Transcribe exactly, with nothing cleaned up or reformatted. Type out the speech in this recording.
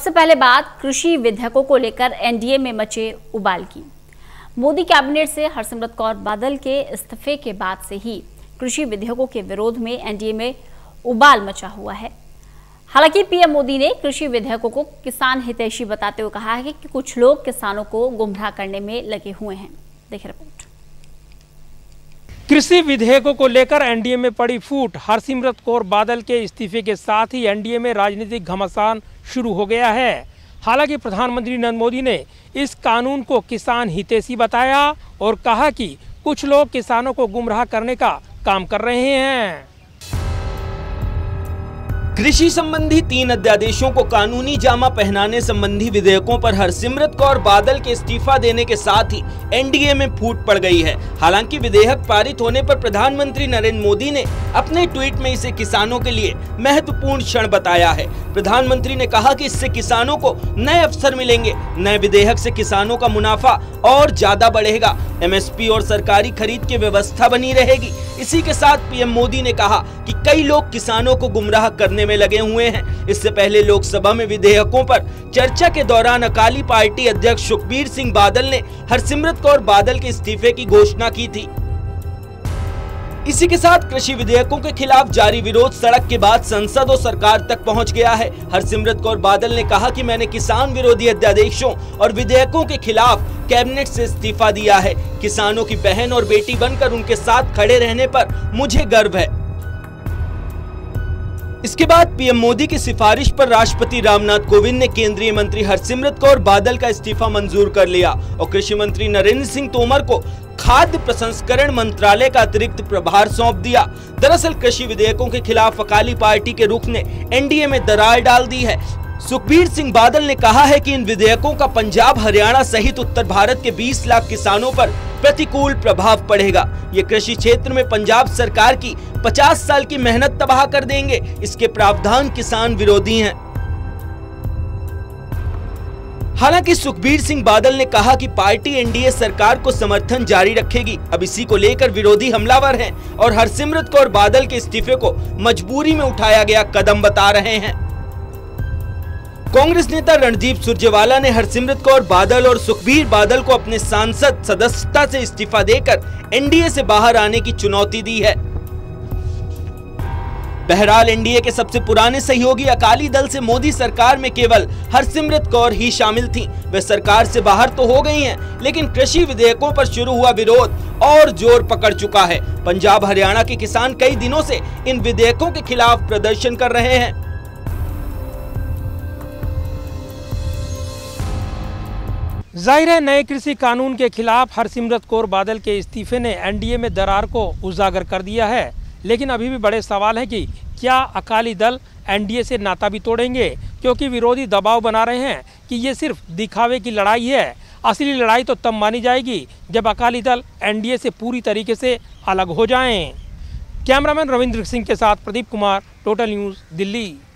सबसे पहले बात कृषि विधेयकों को लेकर एनडीए में मचे उबाल की। मोदी कैबिनेट से हरसिमरत कौर बादल के इस्तीफे के बाद से ही कृषि विधेयकों के विरोध में एनडीए में उबाल मचा हुआ है। हालांकि पीएम मोदी ने कृषि विधेयकों को किसान हितैषी बताते हुए कहा है कि कुछ लोग किसानों को गुमराह करने में लगे हुए हैं। देखिए रिपोर्ट। कृषि विधेयकों को लेकर एनडीए में पड़ी फूट। हरसिमरत कौर बादल के इस्तीफे के साथ ही एनडीए में राजनीतिक घमासान शुरू हो गया है। हालांकि प्रधानमंत्री नरेंद्र मोदी ने इस कानून को किसान हितैषी बताया और कहा कि कुछ लोग किसानों को गुमराह करने का काम कर रहे हैं। कृषि संबंधी तीन अध्यादेशों को कानूनी जामा पहनाने संबंधी विधेयकों पर हरसिमरत कौर बादल के इस्तीफा देने के साथ ही एनडीए में फूट पड़ गई है। हालांकि विधेयक पारित होने पर प्रधानमंत्री नरेंद्र मोदी ने अपने ट्वीट में इसे किसानों के लिए महत्वपूर्ण क्षण बताया है। प्रधानमंत्री ने कहा कि इससे किसानों को नए अवसर मिलेंगे। नए विधेयक से किसानों का मुनाफा और ज्यादा बढ़ेगा। एमएसपी और सरकारी खरीद की व्यवस्था बनी रहेगी। इसी के साथ पीएम मोदी ने कहा कि कई लोग किसानों को गुमराह करने में लगे हुए हैं। इससे पहले लोकसभा में विधेयकों पर चर्चा के दौरान अकाली पार्टी अध्यक्ष सुखबीर सिंह बादल ने हरसिमरत कौर बादल के इस्तीफे की घोषणा की थी। इसी के साथ कृषि विधेयकों के खिलाफ जारी विरोध सड़क के बाद संसद और सरकार तक पहुंच गया है। हरसिमरत कौर बादल ने कहा कि मैंने किसान विरोधी अध्यादेशों और विधेयकों के खिलाफ कैबिनेट से इस्तीफा दिया है। किसानों की बहन और बेटी बनकर उनके साथ खड़े रहने पर मुझे गर्व है। इसके बाद पीएम मोदी की सिफारिश पर राष्ट्रपति रामनाथ कोविंद ने केंद्रीय मंत्री हरसिमरत कौर बादल का इस्तीफा मंजूर कर लिया और कृषि मंत्री नरेंद्र सिंह तोमर को खाद्य प्रसंस्करण मंत्रालय का अतिरिक्त प्रभार सौंप दिया। दरअसल कृषि विधेयकों के खिलाफ अकाली पार्टी के रुख ने एनडीए में दरार डाल दी है। सुखबीर सिंह बादल ने कहा है कि इन विधेयकों का पंजाब, हरियाणा सहित उत्तर भारत के बीस लाख किसानों पर प्रतिकूल प्रभाव पड़ेगा। ये कृषि क्षेत्र में पंजाब सरकार की पचास साल की मेहनत तबाह कर देंगे। इसके प्रावधान किसान विरोधी हैं। हालांकि सुखबीर सिंह बादल ने कहा कि पार्टी एनडीए सरकार को समर्थन जारी रखेगी। अब इसी को लेकर विरोधी हमलावर हैं और हरसिमरत कौर बादल के इस्तीफे को मजबूरी में उठाया गया कदम बता रहे हैं। कांग्रेस नेता रणदीप सुरजेवाला ने हरसिमरत कौर बादल और सुखबीर बादल को अपने सांसद सदस्यता से इस्तीफा देकर एनडीए से बाहर आने की चुनौती दी है। बहरहाल एनडीए के सबसे पुराने सहयोगी अकाली दल से मोदी सरकार में केवल हरसिमरत कौर ही शामिल थीं। वे सरकार से बाहर तो हो गई हैं, लेकिन कृषि विधेयकों पर शुरू हुआ विरोध और जोर पकड़ चुका है। पंजाब, हरियाणा के किसान कई दिनों से इन विधेयकों के खिलाफ प्रदर्शन कर रहे हैं। जाहिर है नए कृषि कानून के खिलाफ हरसिमरत कौर बादल के इस्तीफे ने एनडीए में दरार को उजागर कर दिया है। लेकिन अभी भी बड़े सवाल है कि क्या अकाली दल एनडीए से नाता भी तोड़ेंगे, क्योंकि विरोधी दबाव बना रहे हैं कि ये सिर्फ दिखावे की लड़ाई है। असली लड़ाई तो तब मानी जाएगी जब अकाली दल एनडीए से पूरी तरीके से अलग हो जाएं। कैमरामैन रविंद्र सिंह के साथ प्रदीप कुमार, टोटल न्यूज़, दिल्ली।